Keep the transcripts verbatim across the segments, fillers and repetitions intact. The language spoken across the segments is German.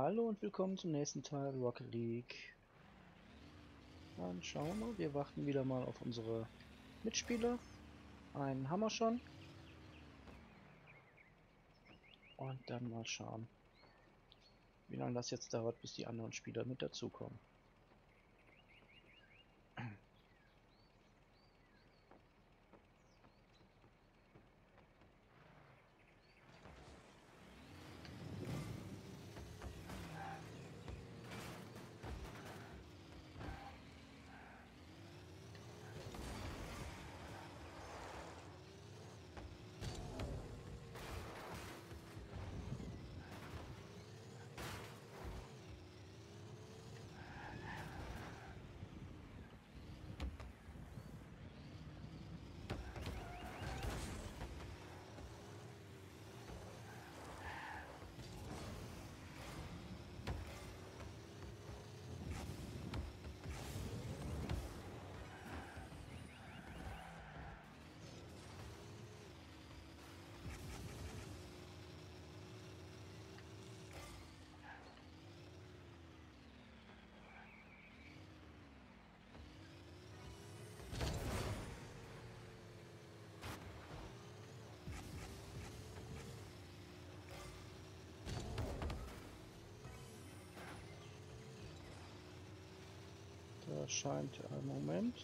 Hallo und willkommen zum nächsten Teil Rocket League. Dann schauen wir mal, wir warten wieder mal auf unsere Mitspieler. Einen haben wir schon. Und dann mal schauen, wie lange das jetzt dauert, bis die anderen Spieler mit dazukommen. Da scheint im Moment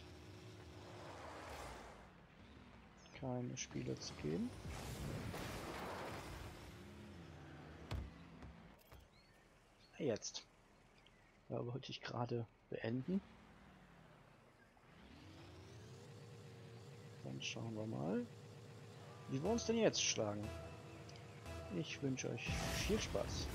keine Spieler zu geben. Jetzt. Da wollte ich gerade beenden. Dann schauen wir mal, wie wir uns denn jetzt schlagen. Ich wünsche euch viel Spaß.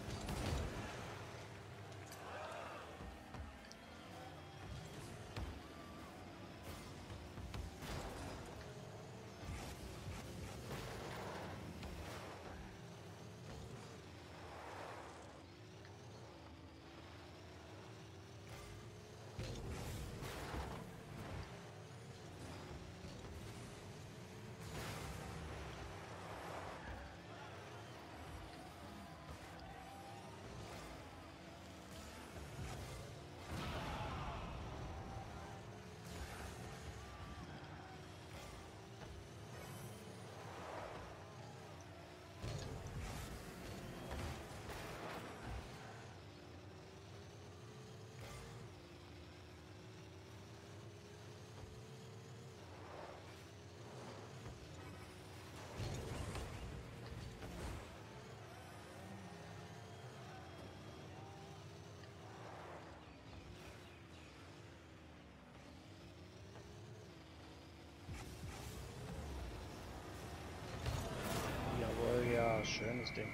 Jawohl, ja, schönes Ding.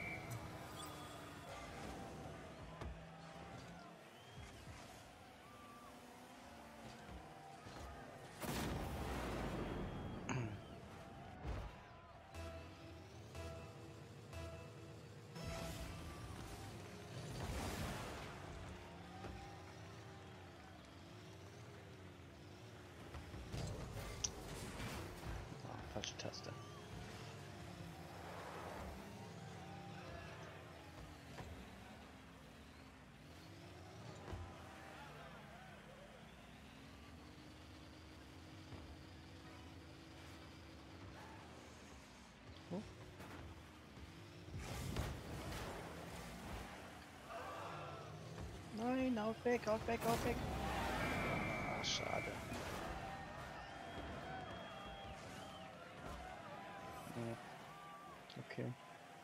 Ah, falsche Taste. Oh. Nein, auf weg, auf weg, auf weg. Ah, schade. Ja, okay.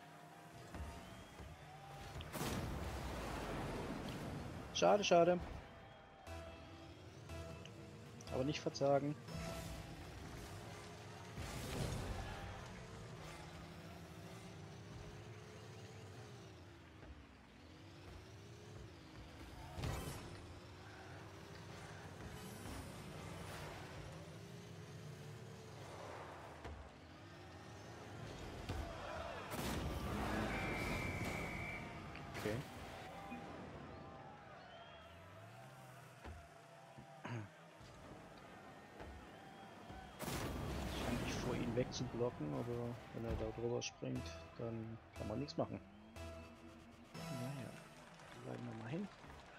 Schade, schade. Aber nicht verzagen. Okay. Ich habe mich vor, ihn wegzublocken, aber wenn er da drüber springt, dann kann man nichts machen. Naja. dahin.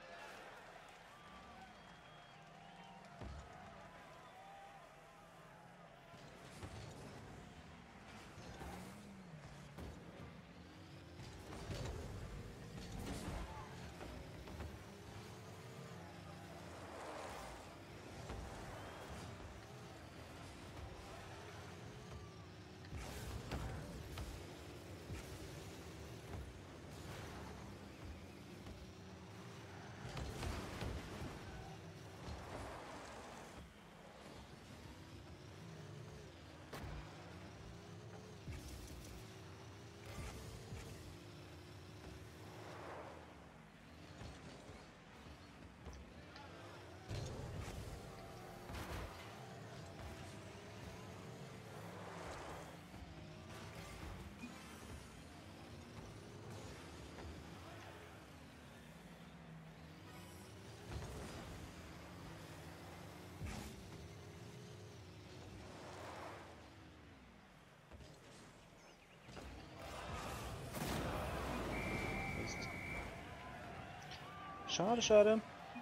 Schade, schade.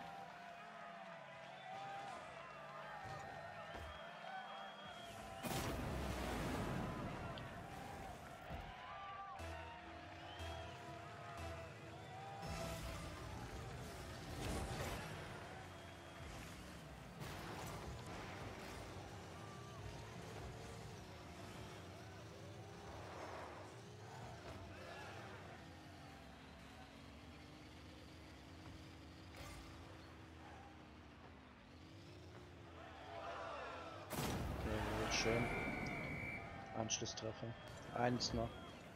Schön. Anschlusstreffer. Eins noch.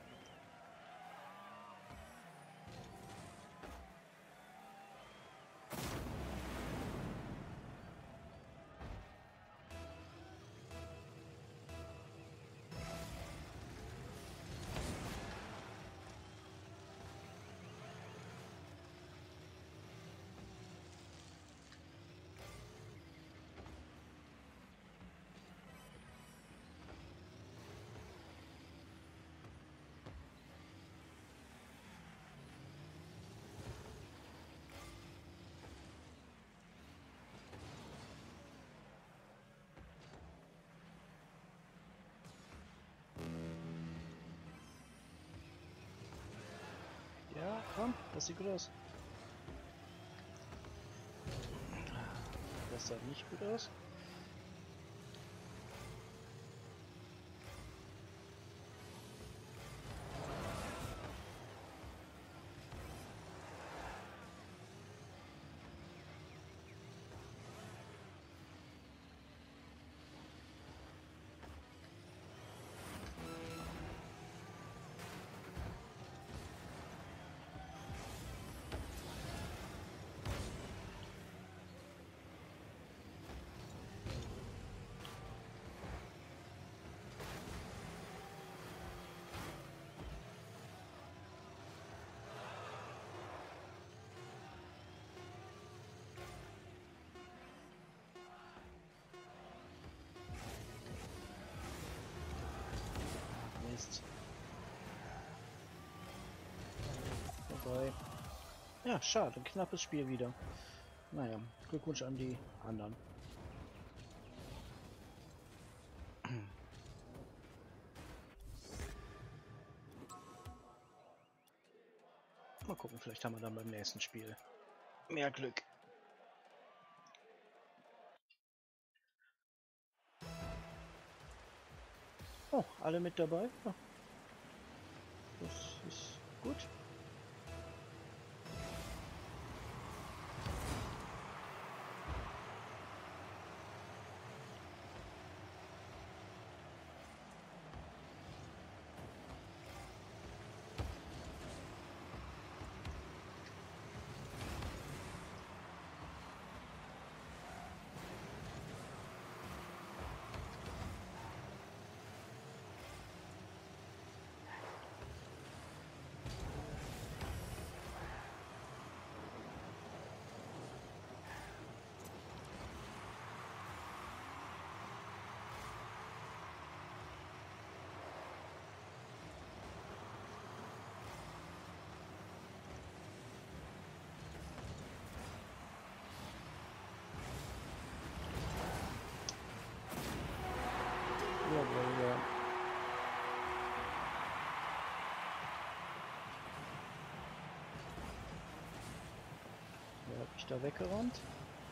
Ja, komm, das sieht gut aus. Das sah nicht gut aus. Mist. Vorbei. Ja, schade, ein knappes Spiel wieder. Naja, Glückwunsch an die anderen. Mal gucken, vielleicht haben wir dann beim nächsten Spiel mehr Glück. Oh, alle mit dabei? Ja. Das ist gut. da weggerannt.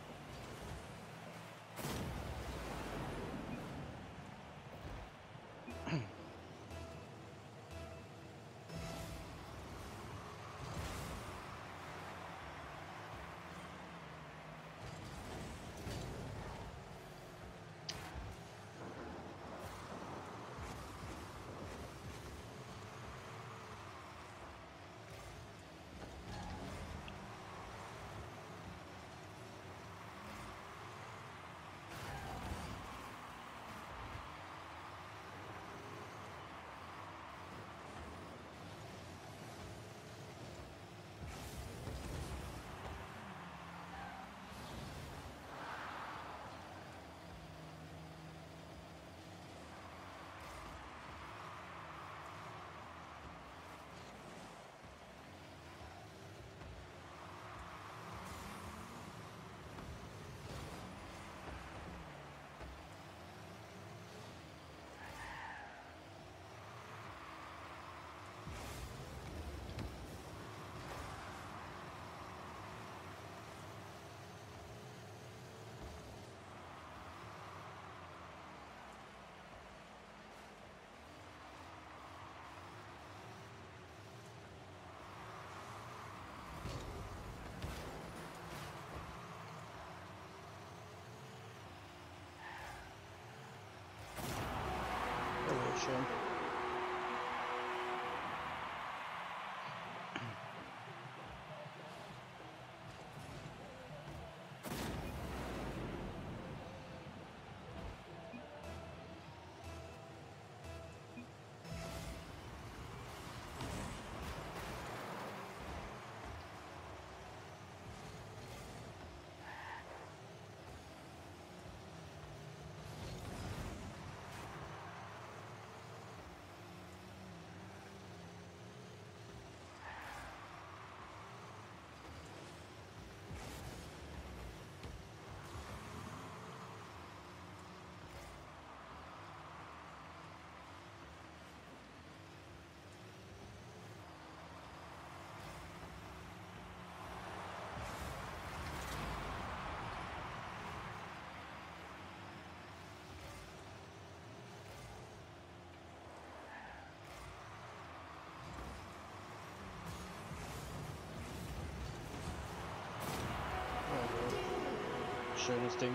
Oh, schön. Schönes Ding.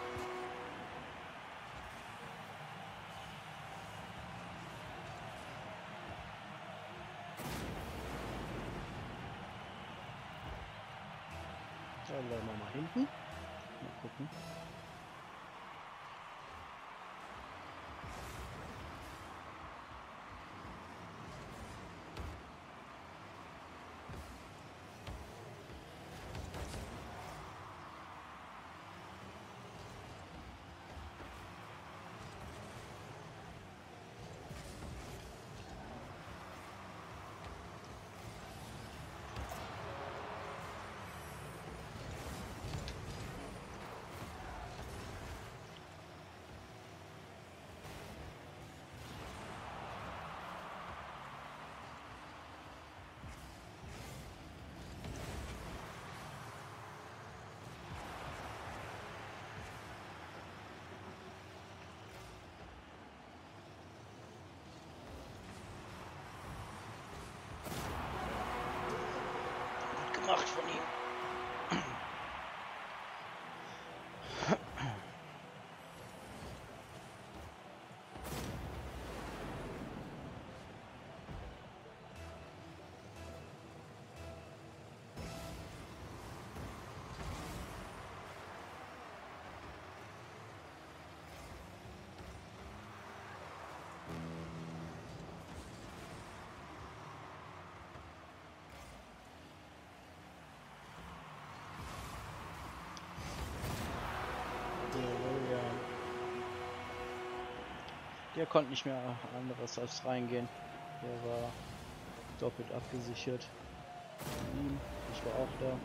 Dann werden wir mal hinten. Mal gucken. Gemacht von ihm. Der konnte nicht mehr anderes als reingehen. Der war doppelt abgesichert. Ihm, ich war auch da.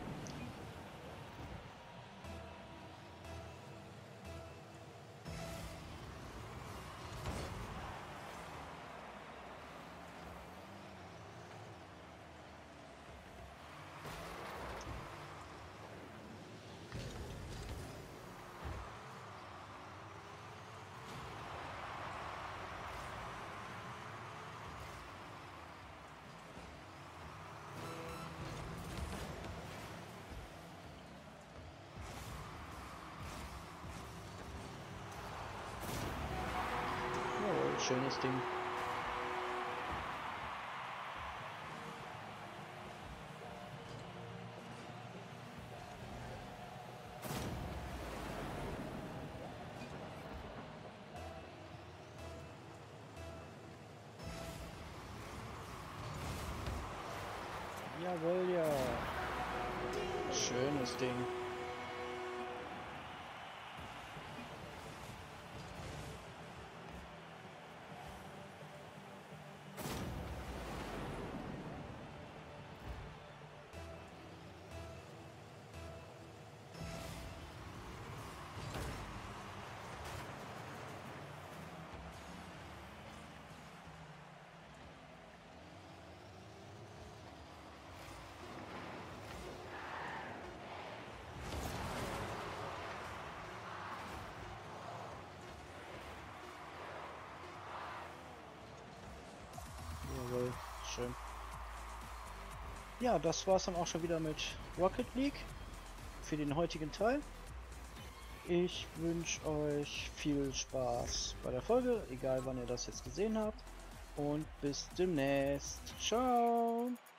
schönes Ding. Jawohl, ja. Schönes Ding. Jawohl, schön. Ja, das war's dann auch schon wieder mit Rocket League für den heutigen Teil. Ich wünsche euch viel Spaß bei der Folge, egal wann ihr das jetzt gesehen habt. Und bis demnächst. Ciao!